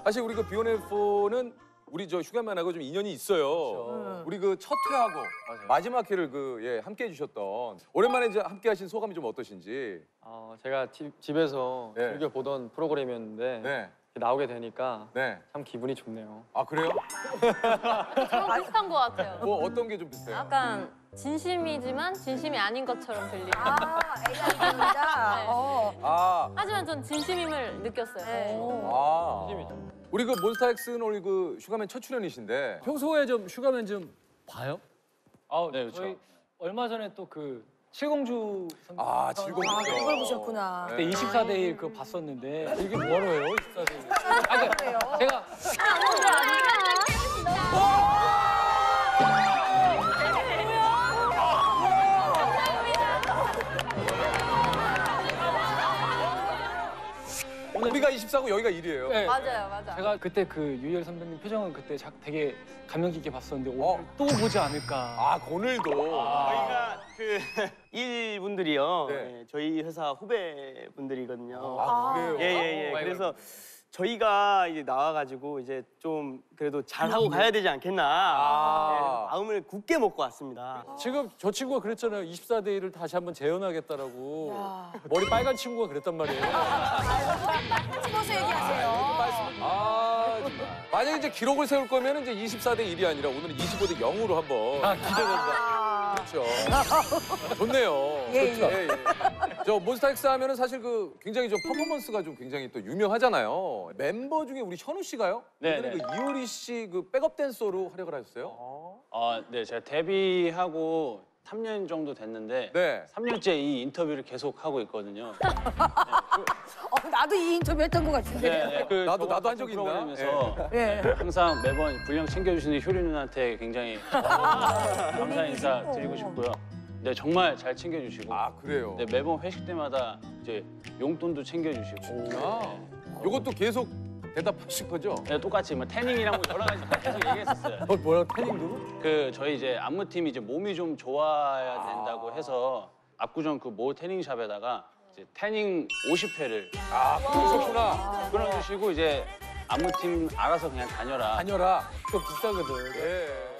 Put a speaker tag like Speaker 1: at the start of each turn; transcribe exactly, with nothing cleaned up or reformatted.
Speaker 1: 사실 우리 그 비욘에이포는 우리 저 슈가맨하고 좀 인연이 있어요. 그렇죠. 우리 그 첫 회하고 맞아요. 마지막 회를 그 예, 함께 해주셨던 오랜만에 이제 함께 하신 소감이 좀 어떠신지.
Speaker 2: 어, 제가 집, 집에서
Speaker 1: 네.
Speaker 2: 즐겨 보던 프로그램이었는데
Speaker 1: 네.
Speaker 2: 나오게 되니까
Speaker 1: 네.
Speaker 2: 참 기분이 좋네요.
Speaker 1: 아 그래요?
Speaker 3: 저랑 비슷한 것 같아요.
Speaker 1: 뭐 어떤 게 좀 비슷해요?
Speaker 3: 약간 진심이지만 진심이 아닌 것처럼 들리고.
Speaker 4: 아, 에이아이입니다.
Speaker 3: 네.
Speaker 4: 어.
Speaker 1: 아,
Speaker 3: 하지만 전 진심임을 느꼈어요.
Speaker 4: 네.
Speaker 1: 아.
Speaker 2: 진심이죠.
Speaker 1: 우리 그 몬스타엑스는 우리 그 슈가맨 첫 출연이신데
Speaker 5: 평소에 좀 슈가맨 좀 봐요?
Speaker 6: 아,
Speaker 2: 네, 그렇죠.
Speaker 6: 저희 얼마 전에 또 그 칠공주 선배
Speaker 1: 아 질공.
Speaker 4: 아, 그걸 보셨구나.
Speaker 6: 그때 이십사 대 일 그거 봤었는데 이게 뭐하러 해요? 이십사 대 일. 아, 그러니까 제가
Speaker 1: 우리가 이십사고 여기가 일이에요.
Speaker 6: 네,
Speaker 3: 맞아요, 맞아.
Speaker 6: 제가 그때 그 유희열 선배님 표정은 그때 자, 되게 감명 깊게 봤었는데 오늘
Speaker 1: 어.
Speaker 6: 또 보지 않을까.
Speaker 1: 아 오늘도.
Speaker 7: 저희가 그 일분들이요.
Speaker 1: 네.
Speaker 7: 예, 저희 회사 후배분들이거든요.
Speaker 1: 아 그래요?
Speaker 7: 예예예. 그래서 저희가 이제 나와가지고 이제 좀 그래도 잘하고 가야 되지 않겠나.
Speaker 1: 아.
Speaker 7: 예, 마음을 굳게 먹고 왔습니다.
Speaker 5: 지금 저 친구가 그랬잖아요. 이십사 대 일을 다시 한번 재현하겠다라고. 머리 빨간 친구가 그랬단 말이에요.
Speaker 4: 찍어서 얘기하세요.
Speaker 1: 아 정말. 만약에 이제 기록을 세울 거면 이제 이십사 대 일이 아니라 오늘은 이십오 대 영으로 한번.
Speaker 5: 아, 기대된다.
Speaker 4: 아,
Speaker 1: 그렇죠. 좋네요.
Speaker 4: 예,
Speaker 1: 그렇죠. 예, 예. 저 몬스타엑스 하면은 사실 그 굉장히 좀 퍼포먼스가 좀 굉장히 또 유명하잖아요. 멤버 중에 우리 현우 씨가요?
Speaker 2: 네,
Speaker 1: 예전에
Speaker 2: 네.
Speaker 1: 그 이효리 씨 그 백업 댄서로 활약을 하셨어요?
Speaker 2: 아, 네, 제가 데뷔하고 삼 년 정도 됐는데
Speaker 1: 네.
Speaker 2: 삼 년째 이 인터뷰를 계속 하고 있거든요.
Speaker 4: 어, 나도 이 인터뷰 했던 것 같은데.
Speaker 2: 네, 네, 그
Speaker 1: 나도-
Speaker 2: 저번
Speaker 1: 나도 한 적이 있나?
Speaker 2: 프로그램에서
Speaker 4: 예.
Speaker 2: 항상 매번 분량 챙겨주시는 효리 누나한테 굉장히 감사 인사 드리고 싶고요. 네, 정말 잘 챙겨주시고
Speaker 1: 아 그래요?
Speaker 2: 네, 매번 회식 때마다 이제 용돈도 챙겨주시고
Speaker 1: 아, 요것도 계속 대답하실 거죠?
Speaker 2: 네, 똑같이 뭐 태닝이랑 뭐 여러 가지 다 계속 얘기했었어요.
Speaker 5: 어, 뭐야, 태닝도?
Speaker 2: 그 저희 이제 안무팀이 이제 몸이 좀 좋아야 된다고 해서 압구정 그 모 태닝샵에다가 이제 태닝 오십 회를
Speaker 1: 아 그러셨구나.
Speaker 2: 끊어주시고 이제 안무팀 알아서 그냥 다녀라.
Speaker 1: 다녀라.
Speaker 5: 그거 비싸거든.
Speaker 1: 예.